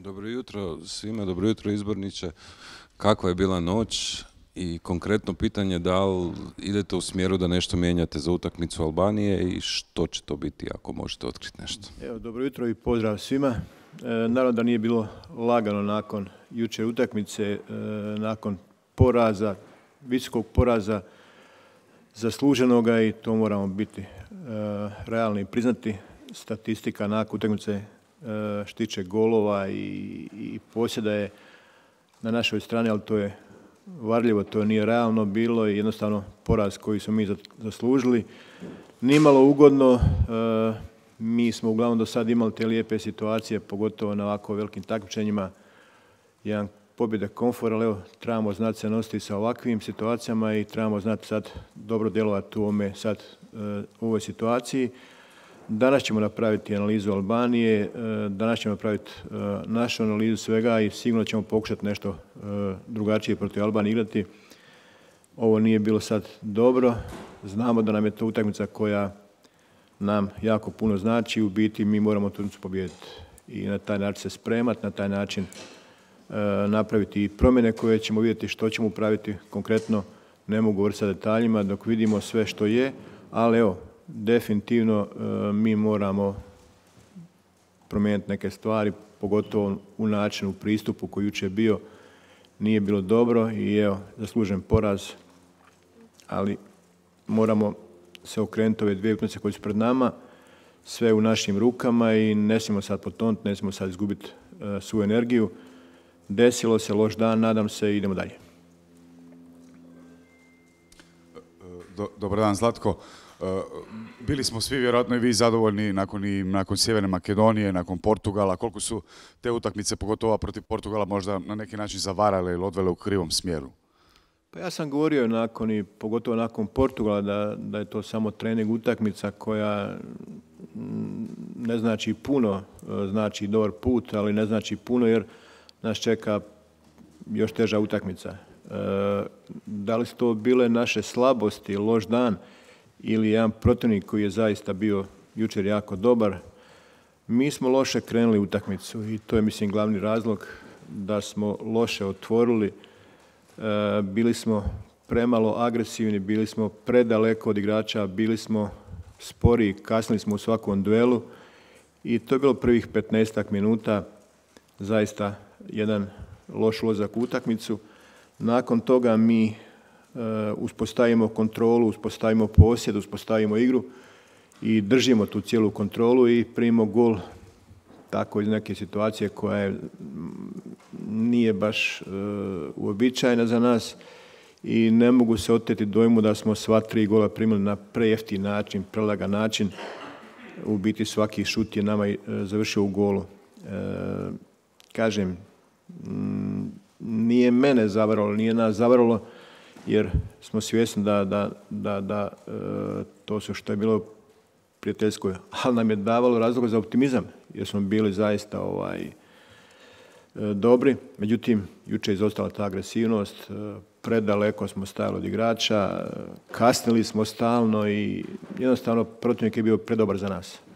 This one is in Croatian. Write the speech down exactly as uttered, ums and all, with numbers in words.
Dobro jutro svima, dobro jutro izborniče. Kakva je bila noć i konkretno pitanje da li idete u smjeru da nešto mijenjate za utakmicu Albanije i što će to biti ako možete otkriti nešto? Evo, dobro jutro i pozdrav svima. E, naravno da nije bilo lagano nakon jučer utakmice, e, nakon poraza, visokog poraza, zasluženoga i to moramo biti e, realni i priznati. Statistika nakon utakmice e, štiće golova i, i posjeda je na našoj strani, ali to je varljivo, to nije realno bilo i jednostavno poraz koji smo mi zaslužili. Nimalo ugodno, e, mi smo uglavnom do sad imali te lijepe situacije, pogotovo na ovako velikim takmičenjima. Jedan pobjeda komfor, ali evo, trebamo znati se nositi sa ovakvim situacijama i trebamo znati sad dobro djelovati u ovome sad, e, u ovoj situaciji. Danas ćemo napraviti analizu Albanije, e, danas ćemo napraviti e, našu analizu svega i sigurno ćemo pokušati nešto e, drugačije protiv Albanije igrati. Ovo nije bilo sad dobro. Znamo da nam je to utakmica koja nam jako puno znači. U biti mi moramo tu utakmicu pobijediti i na taj način se spremati, na taj način e, napraviti i promjene koje ćemo vidjeti što ćemo praviti konkretno. Ne mogu govoriti sa detaljima dok vidimo sve što je, ali evo, definitivno e, mi moramo promijeniti neke stvari, pogotovo u načinu, u pristupu koji jučer bio, nije bilo dobro i evo, zaslužen poraz, ali moramo se okrenuti ove dvije utakmice koje su pred nama, sve u našim rukama i ne smijemo sad potoniti, ne smijemo sad izgubiti e, svu energiju. Desilo se loš dan, nadam se i idemo dalje. Do, dobar dan, Zlatko. Uh, bili smo svi, vjerojatno i vi, zadovoljni nakon, i, nakon Sjeverne Makedonije, nakon Portugala. Koliko su te utakmice, pogotovo protiv Portugala, možda na neki način zavarale ili odvele u krivom smjeru? Pa ja sam govorio nakon i pogotovo nakon Portugala da, da je to samo trening utakmica koja ne znači puno, znači dobar put, ali ne znači puno jer nas čeka još teža utakmica. E, da li su to bile naše slabosti, loš dan ili jedan protivnik koji je zaista bio jučer jako dobar? Mi smo loše krenuli utakmicu i to je, mislim, glavni razlog da smo loše otvorili. E, bili smo premalo agresivni, bili smo predaleko od igrača, bili smo spori, kasnili smo u svakom duelu i to je bilo prvih petnaestak minuta, zaista jedan loš ulazak u utakmicu. Nakon toga mi e, uspostavimo kontrolu, uspostavimo posjed, uspostavimo igru i držimo tu cijelu kontrolu i primimo gol tako iz neke situacije koja je, nije baš e, uobičajena za nas i ne mogu se oteti dojmu da smo sva tri gola primili na prejeftin način, prelagan način. U biti svaki šut je nama e, završio u golu. E, kažem, m, nije mene zavaralo, nije nas zavaralo jer smo svjesni da, da, da, da e, to su što je bilo prijateljsko, ali nam je davalo razloga za optimizam jer smo bili zaista ovaj, e, dobri. Međutim, jučer je izostala ta agresivnost, e, predaleko smo stajali od igrača, e, kasnili smo stalno i jednostavno protivnik je bio predobar za nas.